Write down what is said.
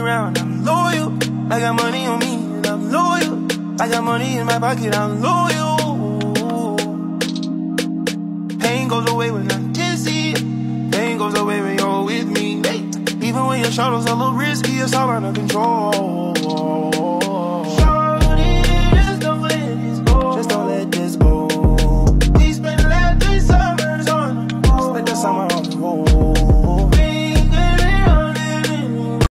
around, I'm loyal. I got money on me and I'm loyal. I got money in my pocket, I'm loyal. Pain goes away when I can see it. Pain goes away when you're with me. Even when your shadows a little risky, it's all under control.